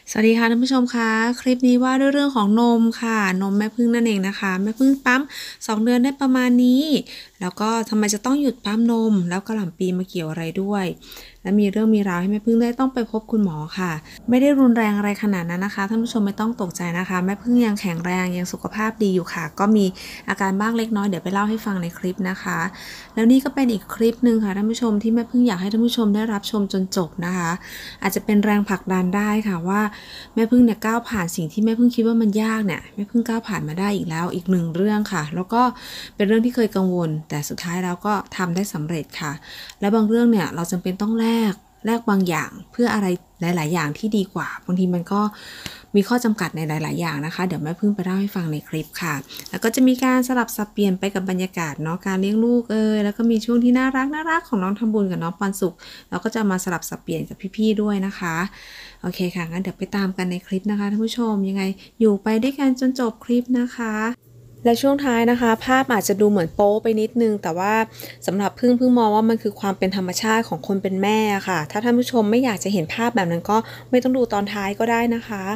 สวัสดีค่ะท่านผู้ชมคะคลิปนี้ว่าด้วยเรื่องของนมค่ะนมแม่พึ่งนั่นเองนะคะแม่พึ่งปั๊ม2 เดือนได้ประมาณนี้แล้วก็ทำไมจะต้องหยุดปั๊มนมแล้วกระหล่ำปีมาเกี่ยวอะไรด้วยและมีเรื่องมีราวให้แม่พึ่งได้ต้องไปพบคุณหมอค่ะไม่ได้รุนแรงอะไรขนาดนั้นนะคะท่านผู้ชมไม่ต้องตกใจนะคะแม่พึ่งยังแข็งแรงยังสุขภาพดีอยู่ค่ะก็มีอาการบ้างเล็กน้อยเดี๋ยวไปเล่าให้ฟังในคลิปนะคะแล้วนี่ก็เป็นอีกคลิปหนึ่งค่ะท่านผู้ชมที่แม่พึ่งอยากให้ท่านผู้ชมได้รับชมจนจบนะคะอาจจะเป็นแรงผลักดันได้ค่ะว่าแม่พึ่งเนี่ยก้าวผ่านสิ่งที่แม่พึ่งคิดว่ามันยากเนี่ยแม่พึ่งก้าวผ่านมาได้อีกแล้วอีก1 เรื่องค่ะแล้วก็เป็นเรื่องที่เคยกังวลแต่สุดท้ายแล้วก็ทำได้สำเร็จค่ะและบางเรื่องเนี่ยเราจำเป็นต้องแลกบางอย่างเพื่ออะไรหลายๆอย่างที่ดีกว่าบางทีมันก็มีข้อจำกัดในหลายๆอย่างนะคะเดี๋ยวแม่พึ่งไปเล่าให้ฟังในคลิปค่ะแล้วก็จะมีการสลับสับเปลี่ยนไปกับบรรยากาศเนาะการเลี้ยงลูกแล้วก็มีช่วงที่น่ารักของน้องทำบุญกับน้องปันสุขแล้วก็จะมาสลับสับเปลี่ยนกับพี่ๆด้วยนะคะโอเคค่ะงั้นเดี๋ยวไปตามกันในคลิปนะคะท่านผู้ชมยังไงอยู่ไปด้วยกันจนจบคลิปนะคะและช่วงท้ายนะคะภาพอาจจะดูเหมือนโป๊ไปนิดนึงแต่ว่าสำหรับพึ่งมองว่ามันคือความเป็นธรรมชาติของคนเป็นแม่ค่ะถ้าท่านผู้ชมไม่อยากจะเห็นภาพแบบนั้นก็ไม่ต้องดูตอนท้ายก็ได้นะคะ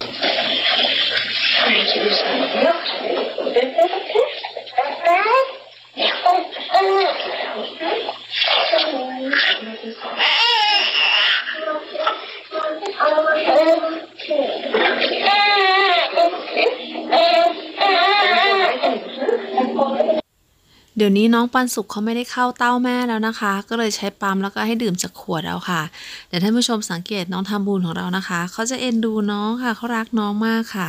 เดี๋ยวนี้น้องปันสุขเขาไม่ได้เข้าเต้าแม่แล้วนะคะก็เลยใช้ปั๊มแล้วก็ให้ดื่มจากขวดเอาค่ะแต่ท่านผู้ชมสังเกตน้องทำบุญของเรานะคะเขาจะเอ็นดูน้องค่ะเขารักน้องมากค่ะ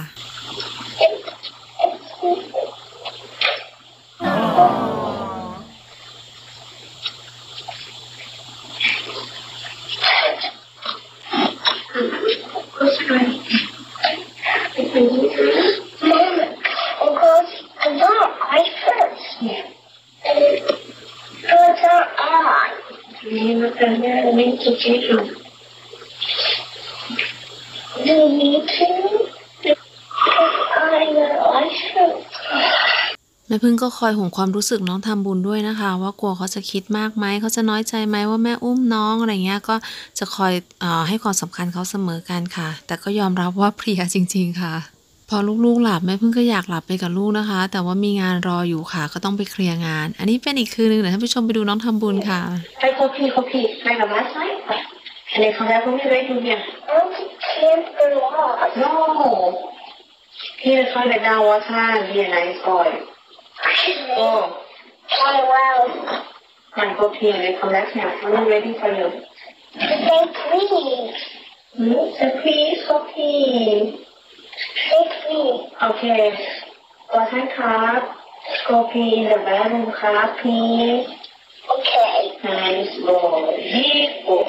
แม่พึ่งก็คอยห่วงความรู้สึกน้องทำบุญด้วยนะคะว่ากลัวเขาจะคิดมากไหมเขาจะน้อยใจไหมว่าแม่อุ้มน้องอะไรเงี้ยก็จะคอยให้ความสำคัญเขาเสมอกันค่ะแต่ก็ยอมรับว่าเพลียจริงๆค่ะพอลูกๆหลับแม่พึ่งก็อยากหลับไปกับลูกนะคะแต่ว่ามีงานรออยู่ค่ะก็ต้องไปเคลียร์งานอันนี้เป็นอีกคืนนึงเดี๋ยวท่านผู้ชมไปดูน้องทำบุญค่ะ Hey, Poppy, like the last night? Can they come back with me right from here? Can't go off. No. Here, try that down one time. Be a nice boy. Go. Try well. Come on, Poppy, and they come back here. I'm ready for you. Say please. Say please, Poppy. Say please. Okay. Go ahead, Carp. Poppy in the bedroom, Carp, please. Okay. Nice boy. Big boy.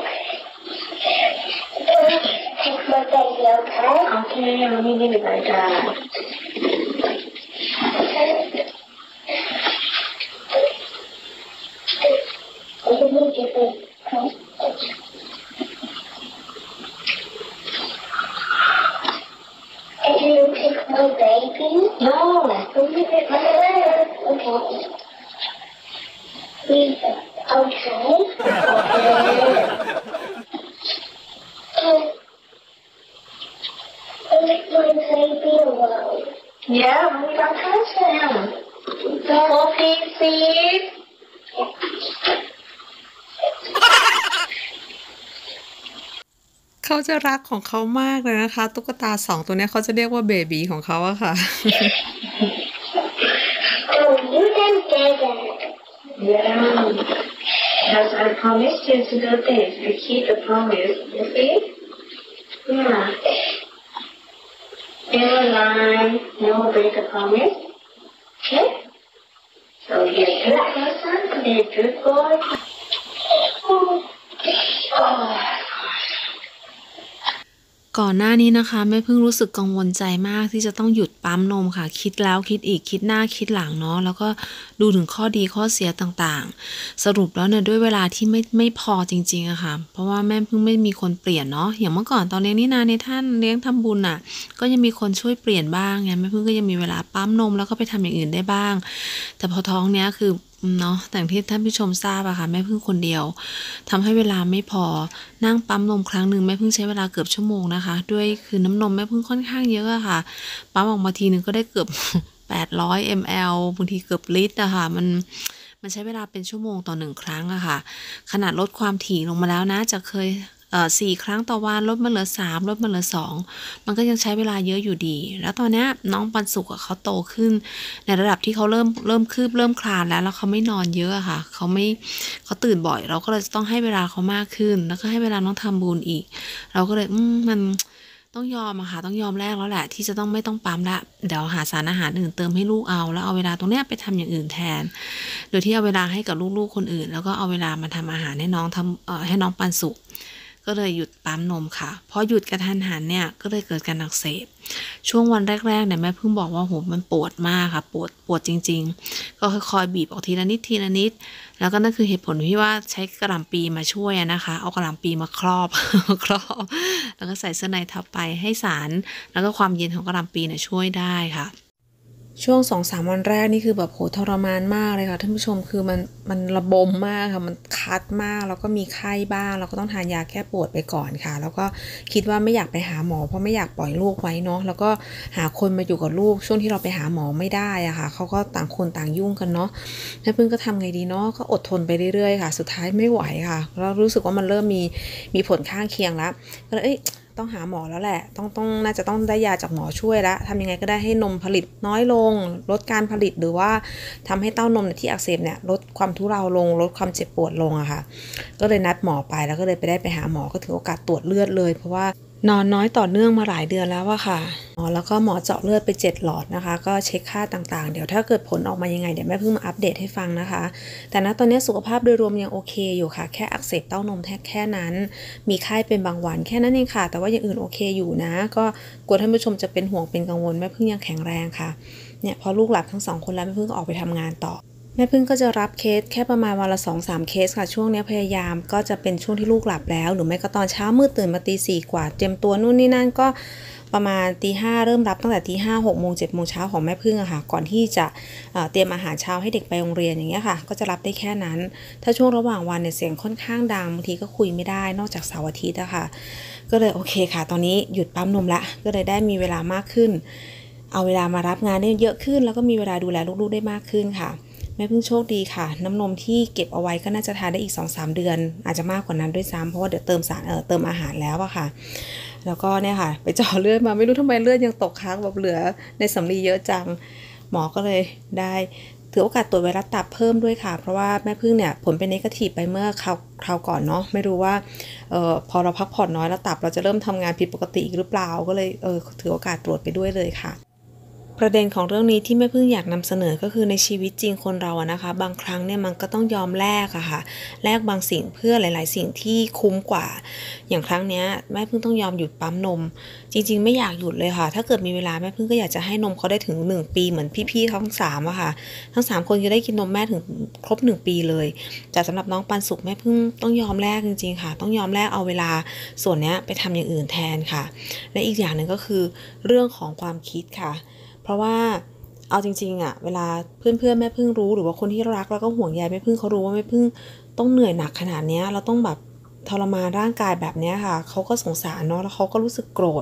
Take my baby, okay? Okay, let me give it back down. And you take my baby? No. Okay. Please, okay? Let my baby alone. Yeah, we got touch him. Poppy, please. เขาจะรักของเขามากเลยนะคะตุ๊กตา2 ตัวนี้เขาจะเรียกว่าเบบีของเขาอะค่ะ Oh, you can get it. Yeah. As I promised you to do this, I keep the promise. You see? Yeah. Never lie, never break a promise. Okay? So be a good person, be a good boy. Oh. ก่อนหน้านี้นะคะแม่พึ่งรู้สึกกังวลใจมากที่จะต้องหยุดปั๊มนมค่ะคิดแล้วคิดอีกคิดหน้าคิดหลังเนาะแล้วก็ดูถึงข้อดีข้อเสียต่างๆสรุปแล้วเนี่ยด้วยเวลาที่ไม่พอจริงๆอะค่ะเพราะว่าแม่พึ่งไม่มีคนเปลี่ยนเนาะอย่างเมื่อก่อนตอนเลี้ยงนี่นาในท่านเลี้ยงทำบุญอะก็ยังมีคนช่วยเปลี่ยนบ้างไงแม่พึ่งก็ยังมีเวลาปั๊มนมแล้วก็ไปทำอย่างอื่นได้บ้างแต่พอท้องเนี้ยคือเนาะแต่ที่ท่านผู้ชมทราบอะค่ะแม่พึ่งคนเดียวทำให้เวลาไม่พอนั่งปั๊มนมครั้งหนึ่งแม่พึ่งใช้เวลาเกือบชั่วโมงนะคะด้วยคือน้ำนมแม่พึ่งค่อนข้างเยอะอะค่ะปั๊มออกมาทีนึงก็ได้เกือบ800 ml บางทีเกือบลิตรอะค่ะมันใช้เวลาเป็นชั่วโมงต่อ1ครั้งอะค่ะขนาดลดความถี่ลงมาแล้วนะจะเคย4ครั้งต่อวันลดมาเหลือ3ลดมาเหลือ2มันก็ยังใช้เวลาเยอะอยู่ดีแล้วตอนนี้น้องปันสุกเขาโตขึ้นในระดับที่เขาเริ่มคืบเริ่มคลานแล้วเขาไม่นอนเยอะค่ะเขาตื่นบ่อยเราก็เลยต้องให้เวลาเขามากขึ้นแล้วก็ให้เวลาน้องทำบุญอีกเราก็เลยมันต้องยอมอะค่ะต้องยอมแลกแล้วแหละที่จะต้องไม่ต้องปั๊มละเดี๋ยวหาสารอาหารอื่นเติมให้ลูกเอาแล้วเอาเวลาตรงเนี้ยไปทำอย่างอื่นแทนโดยที่เอาเวลาให้กับลูกๆคนอื่นแล้วก็เอาเวลามาทำอาหารให้น้องให้น้องปันสุกก็เลยหยุดปั๊มนมค่ะพอหยุดกระทันหันเนี่ยก็เลยเกิดการอักเสบช่วงวันแรกๆเนี่ยแม่เพิ่งบอกว่าโหมันปวดมากค่ะปวดจริงๆก็ค่อยๆบีบออกทีละนิดแล้วก็นั่นคือเหตุผลที่ว่าใช้กระหล่ำปีมาช่วยนะคะเอากระหล่ำปีมาครอบครอบแล้วก็ใส่เสื้อในทับไปให้สารแล้วก็ความเย็นของกระหล่ำปีเนี่ยช่วยได้ค่ะช่วง2-3วันแรกนี่คือแบบโหทรมานมากเลยค่ะท่านผู้ชมคือมันระบมมากค่ะมันคัดมากแล้วก็มีไข้บ้างแล้วก็ต้องทานยาแก้ปวดไปก่อนค่ะแล้วก็คิดว่าไม่อยากไปหาหมอเพราะไม่อยากปล่อยลูกไว้เนาะแล้วก็หาคนมาอยู่กับลูกช่วงที่เราไปหาหมอไม่ได้อะค่ะเขาก็ต่างคนต่างยุ่งกันเนาะแม่พึ่งก็ทำไงดีเนาะก็อดทนไปเรื่อยๆค่ะสุดท้ายไม่ไหวค่ะแล้วรู้สึกว่ามันเริ่มมีผลข้างเคียงแล้วก็เลยต้องหาหมอแล้วแหละน่าจะต้องได้ยาจากหมอช่วยแล้วทำยังไงก็ได้ให้นมผลิตน้อยลงลดการผลิตหรือว่าทำให้เต้านมที่อักเสบเนี่ยลดความทุเราลงลดความเจ็บปวดลงอะค่ะก็เลยนัดหมอไปแล้วก็เลยไปหาหมอก็ถือโอกาสตรวจเลือดเลยเพราะว่านอนน้อยต่อเนื่องมาหลายเดือนแล้วอะค่ะแล้วก็หมอเจาะเลือดไป7หลอดนะคะก็เช็คค่าต่างๆเดี๋ยวถ้าเกิดผลออกมายังไงเดี๋ยวแม่เพิ่งมาอัปเดตให้ฟังนะคะแต่ณตอนนี้สุขภาพโดยรวมยังโอเคอยู่ค่ะแค่อักเสบเต้านมแค่นั้นมีไข้เป็นบางวันแค่นั้นเองค่ะแต่ว่าอย่างอื่นโอเคอยู่นะก็กลัวท่านผู้ชมจะเป็นห่วงเป็นกังวลแม่เพิ่งยังแข็งแรงค่ะเนี่ยพอลูกหลับทั้ง2คนแล้วแม่เพิ่งก็ออกไปทำงานต่อแม่พึ่งก็จะรับเคสแค่ประมาณวันละ 2-3 เคสค่ะช่วงนี้พยายามก็จะเป็นช่วงที่ลูกหลับแล้วหรือไม่ก็ตอนเช้ามืดตื่นมา4 กว่าเตรียมตัวนู่นนี่นั่นก็ประมาณ5 เริ่มรับตั้งแต่5 6 โมง 7 โมงเช้าของแม่พึ่งอะค่ะก่อนที่จะเตรียมอาหารเช้าให้เด็กไปโรงเรียนอย่างเงี้ยค่ะก็จะรับได้แค่นั้นถ้าช่วงระหว่างวันเนี่ยเสียงค่อนข้างดังบางทีก็คุยไม่ได้นอกจากเสาร์อาทิตย์อะค่ะก็เลยโอเคค่ะตอนนี้หยุดปั๊มนมละก็เลยได้มีเวลามากขึ้นเอาเวลามารับงานได้เยอะขึ้นแล้วก็มีเวลาดูแลลูกๆได้มากขึ้นค่ะแม่เพิ่งโชคดีค่ะน้ำนมที่เก็บเอาไว้ก็น่าจะทานได้อีก 2-3 เดือนอาจจะมากกว่านั้นด้วยซ้ำเพราะว่าเดี๋ยวเติมอาหารแล้วอะค่ะแล้วก็เนี่ยค่ะไปเจาะเลือดมาไม่รู้ทำไมเลือดยังตกค้างแบบเหลือในสำลีเยอะจังหมอก็เลยได้ถือโอกาสตรวจไวรัสตับเพิ่มด้วยค่ะเพราะว่าแม่พึ่งเนี่ยผลเป็นเนกาทีฟไปเมื่อคราวก่อนเนาะไม่รู้ว่าพอเราพักผ่อนน้อยแล้วตับเราจะเริ่มทำงานผิดปกติหรือเปล่าก็เลยถือโอกาสตรวจไปด้วยเลยค่ะประเด็นของเรื่องนี้ที่แม่พึ่งอยากนำเสนอก็คือในชีวิตจริงคนเราอะนะคะบางครั้งเนี่ยมันก็ต้องยอมแลกอะค่ะแลกบางสิ่งเพื่อหลายๆสิ่งที่คุ้มกว่าอย่างครั้งเนี้ยแม่พึ่งต้องยอมหยุดปั๊มนมจริงๆไม่อยากหยุดเลยค่ะถ้าเกิดมีเวลาแม่พึ่งก็อยากจะให้นมเขาได้ถึง1 ปีเหมือนพี่ๆทั้ง3อะค่ะทั้ง3คนจะได้กินนมแม่ถึงครบ1 ปีเลยแต่สำหรับน้องปันสุกแม่พึ่งต้องยอมแลกจริงๆค่ะต้องยอมแลกเอาเวลาส่วนเนี้ยไปทำอย่างอื่นแทนค่ะและอีกอย่างหนึ่งก็คือเรื่องของความคิดค่ะเพราะว่าเอาจริงๆอะเวลาเพื่อนๆแม่พึ่งรู้หรือว่าคนที่รักแล้วก็ห่วงใยแม่พึ่งเขารู้ว่าแม่พึ่งต้องเหนื่อยหนักขนาดนี้เราต้องแบบทรมานร่างกายแบบนี้ค่ะเขาก็สงสารเนาะแล้วเขาก็รู้สึกโกรธ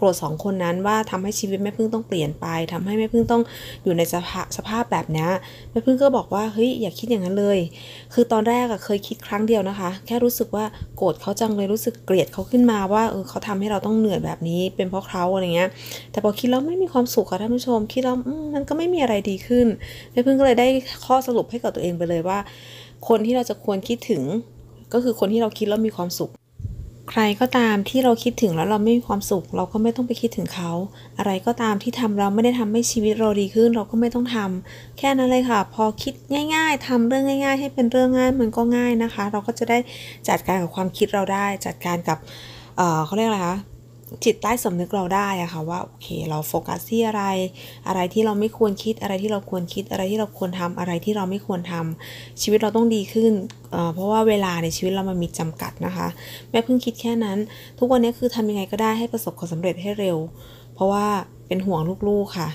2 คนนั้นว่าทำให้ชีวิตแม่พึ่งต้องเปลี่ยนไปทำให้แม่พึ่งต้องอยู่ในสภาพแบบนี้แม่พึ่งก็บอกว่าเฮ้ยอย่าคิดอย่างนั้นเลยคือตอนแรกอะเคยคิดครั้งเดียวนะคะแค่รู้สึกว่าโกรธเขาจังเลยรู้สึกเกลียดเขาขึ้นมาว่าเขาทำให้เราต้องเหนื่อยแบบนี้เป็นเพราะเขาอะไรเงี้ยแต่พอคิดแล้วไม่มีความสุขค่ะท่านผู้ชมคิดแล้วมันก็ไม่มีอะไรดีขึ้นแม่พึ่งก็เลยได้ข้อสรุปให้กับตัวเองไปเลยว่าคนที่เราจะควรคิดถึงก็คือคนที่เราคิดแล้วมีความสุขใครก็ตามที่เราคิดถึงแล้วเราไม่มีความสุขเราก็ไม่ต้องไปคิดถึงเขาอะไรก็ตามที่ทำเราไม่ได้ทำให้ชีวิตเราดีขึ้นเราก็ไม่ต้องทำแค่นั้นเลยค่ะพอคิดง่ายๆทำเรื่องง่ายๆให้เป็นเรื่องง่ายมันก็ง่ายนะคะเราก็จะได้จัดการกับความคิดเราได้จัดการกับเขาเรียกอะไรคะจิตใต้สำนึกเราได้อะค่ะว่าโอเคเราโฟกัสที่อะไรที่เราไม่ควรคิดอะไรที่เราควรคิดอะไรที่เราควรทำอะไรที่เราไม่ควรทำชีวิตเราต้องดีขึ้นเพราะว่าเวลาในชีวิตเรามันมีจำกัดนะคะแม่เพิ่งคิดแค่นั้นทุกวันนี้คือทำยังไงก็ได้ให้ประสบความสำเร็จให้เร็วเพราะว่าเป็นห่วงลูกๆค่ะ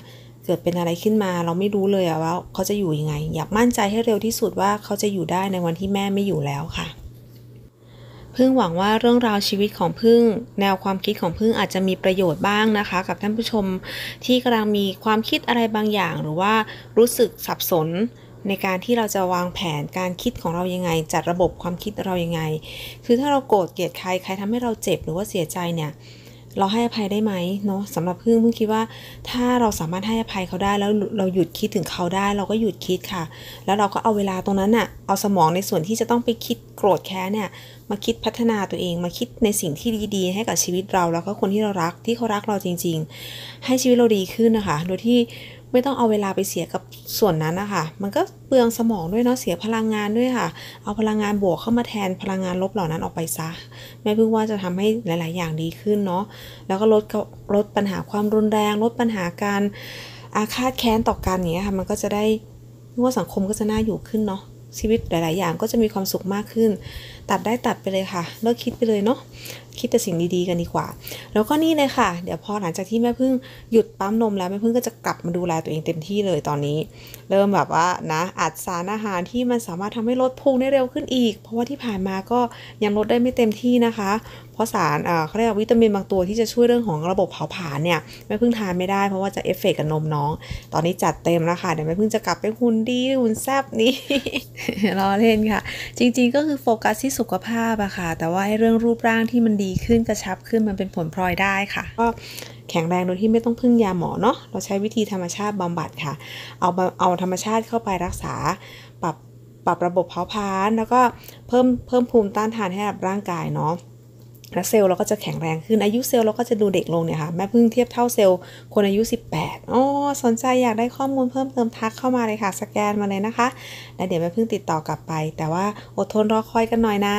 เกิดเป็นอะไรขึ้นมาเราไม่รู้เลยว่าเขาจะอยู่ยังไงอยากมั่นใจให้เร็วที่สุดว่าเขาจะอยู่ได้ในวันที่แม่ไม่อยู่แล้วค่ะพึ่งหวังว่าเรื่องราวชีวิตของพึ่งแนวความคิดของพึ่งอาจจะมีประโยชน์บ้างนะคะกับท่านผู้ชมที่กำลังมีความคิดอะไรบางอย่างหรือว่ารู้สึกสับสนในการที่เราจะวางแผนการคิดของเรายังไงจัดระบบความคิดเรายังไงคือถ้าเราโกรธเกลียดใครทำให้เราเจ็บหรือว่าเสียใจเนี่ยเราให้อภัยได้ไหมเนาะสำหรับพึ่งคิดว่าถ้าเราสามารถให้อภัยเขาได้แล้วเราหยุดคิดถึงเขาได้เราก็หยุดคิดค่ะแล้วเราก็เอาเวลาตรงนั้นน่ะเอาสมองในส่วนที่จะต้องไปคิดโกรธแค้นเนี่ยมาคิดพัฒนาตัวเองมาคิดในสิ่งที่ดีๆให้กับชีวิตเราแล้วก็คนที่เรารักที่เขารักเราจริงๆให้ชีวิตเราดีขึ้นนะคะโดยที่ไม่ต้องเอาเวลาไปเสียกับส่วนนั้นนะคะมันก็เปลืองสมองด้วยเนาะเสียพลังงานด้วยค่ะเอาพลังงานบวกเข้ามาแทนพลังงานลบเหล่านั้นออกไปซะแม่พึ่งว่าจะทำให้หลายๆอย่างดีขึ้นเนาะแล้วก็ลดปัญหาความรุนแรงลดปัญหาการอาฆาตแค้นต่อกันอย่างเงี้ยค่ะมันก็จะได้ว่าสังคมก็จะน่าอยู่ขึ้นเนาะชีวิตหลายๆอย่างก็จะมีความสุขมากขึ้นตัดได้ตัดไปเลยค่ะเลิกคิดไปเลยเนาะคิดแต่สิ่งดีๆกันดีกว่าแล้วก็นี่เลยค่ะเดี๋ยวพอหลังจากที่แม่พึ่งหยุดปั๊มนมแล้วแม่พึ่งก็จะกลับมาดูแลตัวเองเต็มที่เลยตอนนี้เริ่มแบบว่านะอัดสารอาหารที่มันสามารถทำให้ลดพุงได้เร็วขึ้นอีกเพราะว่าที่ผ่านมาก็ยังลดได้ไม่เต็มที่นะคะเพราะสารเขาเรียกว่าวิตามินบางตัวที่จะช่วยเรื่องของระบบเผาผลาญเนี่ยแม่พึ่งทานไม่ได้เพราะว่าจะเอฟเฟกต์กับนมน้องตอนนี้จัดเต็มแล้วค่ะเดี๋ยวแม่พึ่งจะกลับไปหุ่นดีหุ่นแซ่บนี่ รอเล่นค่ะจริงๆก็คือโฟกัสที่สุขภาพอะค่ะแต่ว่าเรื่องรูปร่างที่มันดีขึ้นกระชับขึ้นมันเป็นผลพลอยได้ค่ะก็แข็งแรงโดยที่ไม่ต้องพึ่งยาหมอเนาะเราใช้วิธีธรรมชาติบำบัดค่ะเอาธรรมชาติเข้าไปรักษาปรับระบบเผาผลาญแล้วก็เพิ่มภูมิต้านทานให้กับร่างกายเนาะแล้วเซลล์เราก็จะแข็งแรงขึ้นอายุเซลล์เราก็จะดูเด็กลงเนี่ยค่ะแม่พึ่งเทียบเท่าเซลล์คนอายุ18อ๋อสนใจอยากได้ข้อมูลเพิ่มเติมทักเข้ามาเลยค่ะสแกนมาเลยนะคะแล้วเดี๋ยวแม่พึ่งติดต่อกลับไปแต่ว่าอดทนรอคอยกันหน่อยนะ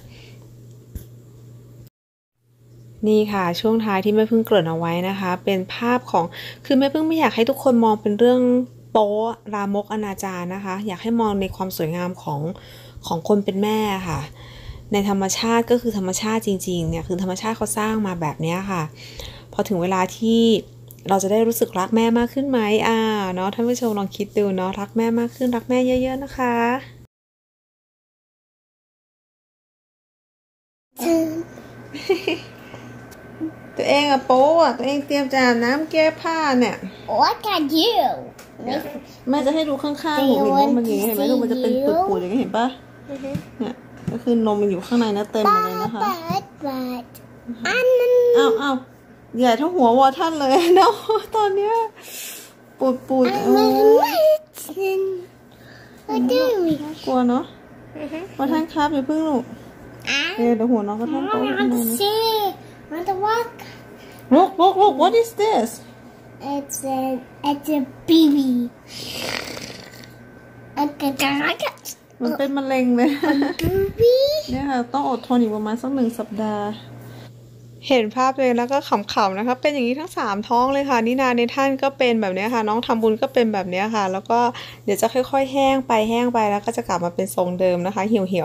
นี่ค่ะช่วงท้ายที่แม่พึ่งเกริ่นเอาไว้นะคะเป็นภาพของคือแม่พึ่งไม่อยากให้ทุกคนมองเป็นเรื่องโป๊ลามกอนาจารนะคะอยากให้มองในความสวยงามของคนเป็นแม่ค่ะในธรรมชาติก็คือธรรมชาติจริงๆเนี่ยคือธรรมชาติเขาสร้างมาแบบนี้ค่ะพอถึงเวลาที่เราจะได้รู้สึกรักแม่มากขึ้นไหมเนาะท่านผู้ชมลองคิดดูเนาะรักแม่มากขึ้นรักแม่เยอะๆนะคะตัวเองอะโป๊อะตัวเองเตรียมจะอาบน้ำแก้ผ้าเนี่ย What can you? แม่จะให้ดูข้างๆหนูเห็นว่ามันอย่างนี้เห็นไหมลูกมันจะเป็นปูดๆอย่างนี้เห็นปะเนี่ยก็คือนมมันอยู่ข้างในนะเต็มหมดเลยนะคะ But อ้าวใหญ่เท่าหัววอท่านเลยเนาะตอนเนี้ยปูด what do we? กลัวเนาะวอท่านครับอย่าเพิ่งลูกเดี๋ยวหัวน้องวอท่านโตขึ้นมา see. Want to walk? Look what is this? It's a baby. มันเป็นมะเร็งเลย Baby. เนี่ยค่ะต้องอดทนอีกประมาณสัก1 สัปดาห์เห็นภาพเลยแล้วก็ขำๆนะคะเป็นอย่างนี้ทั้ง3ท้องเลยค่ะนินาในท่านก็เป็นแบบนี้ค่ะน้องทำบุญก็เป็นแบบนี้ค่ะแล้วก็เดี๋ยวจะค่อยๆแห้งไปแล้วก็จะกลับมาเป็นทรงเดิมนะคะเหี่ยวเหี่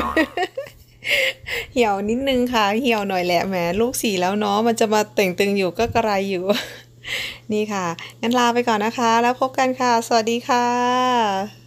ยวนิดนึงค่ะเหี่ยวหน่อยแหละแหมลูก4แล้วเนาะมันจะมาเต่งตึงอยู่ก็กระไรอยู่ นี่ค่ะงั้นลาไปก่อนนะคะแล้วพบกันค่ะสวัสดีค่ะ